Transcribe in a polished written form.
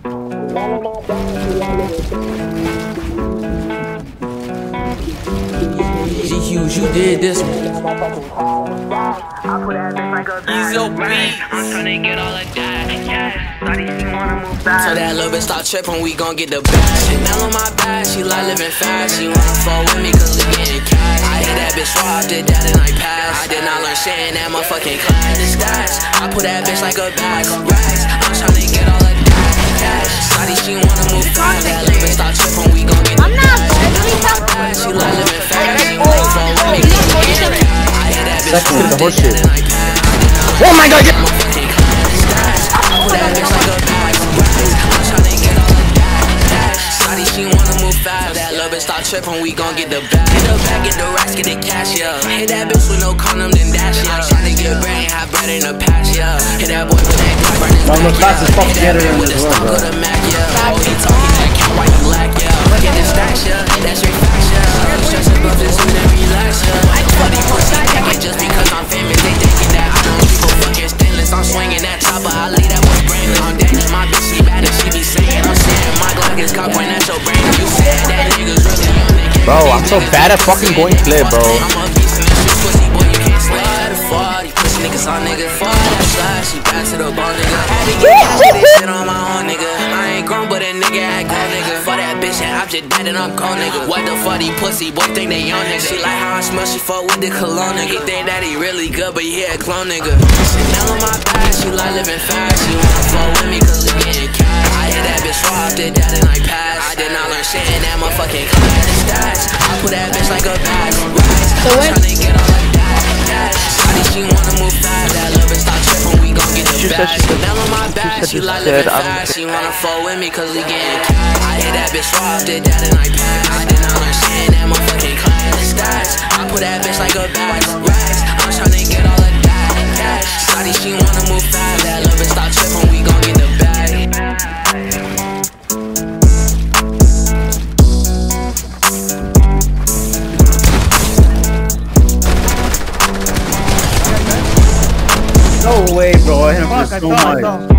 G-Hughes, you did this one. Easy on beat. I'm tryna get all of that. So that little bitch start trippin', we gon' get the bag. Chanel on my back, she like living fast. She wanna fall with me cause we getting cash. I hit that bitch raw, did that and I passed. I did not learn shit in that motherfucking class. The stats, I put that bitch like a bag. Racks, I'm tryna get all of that cash. Shawty, she wanna move fast. That little bitch start trippin', we gon' get the bag. Chanel on my back, she like living fast. She wanna fall with me cause we getting cash. I hit that bitch raw, did that and I passed. Oh my god! She wanna move fast, that little bitch start trippin', we gon' get the bag. Get the bag, get the racks, get the cash, yeah. Hit that bitch with no condom, then dash, yeah. Tryna get brain, have bread in the past, yeah. Hit that boy with that Glock, burn his back, yeah. Hit that bitch with the stock of the Mac, yeah. Oh, he talking that cat, why you lack, yeah. Get the stacks, yeah, that's your facts, yeah. Stressing about this, and then relax, yeah. Funny pussy, and just because I'm famous, they thinking that I don't people fucking stainless. I'm swinging that chopper, I leave that boy brainless. I'm dangerous, my bitch, she bad, and she be saying I'm saying my Glock is cock, point at your brain. You said that niggas really young, they can't. Bro, I'm so bad at fucking going play, bro. I'm a beast in this pussy, boy, you can't slide or fall. These pussy niggas on nigga, fall that slide, she back to the ball, nigga. Had to get this shit on my own, nigga. I ain't grown, but a nigga act grown, nigga. For that bitch, and I'm just dead and I'm cold, nigga. What the fuck, these pussy boy think they young, nigga. She like how I smell, she fuck with the cologne, nigga. He think that he really good, but he a clone, nigga. Chanel on my back, she like living fast. She wanna fuck with me cause we getting cash. I hit that bitch raw, did that and I passed. I did not learn shit in that motherfucking class. The stats, I put that bitch like a bag. Rise, I'm tryna get all like that. Shawty, she wanna move fast. That little bitch start trippin', we gon' get the bag. Chanel on my back, she like living fast. She wanna fuck with me cause we getting cash. I hit that bitch raw, did that and I passed. I did not learn shit in that motherfucking class. The stats, I put that bitch like a bag. Rise, I'm tryna get all of that. Shawty, she wanna move fast. That little bitch start trippin', we gon' get the bag. No way, bro. I hit him for so much.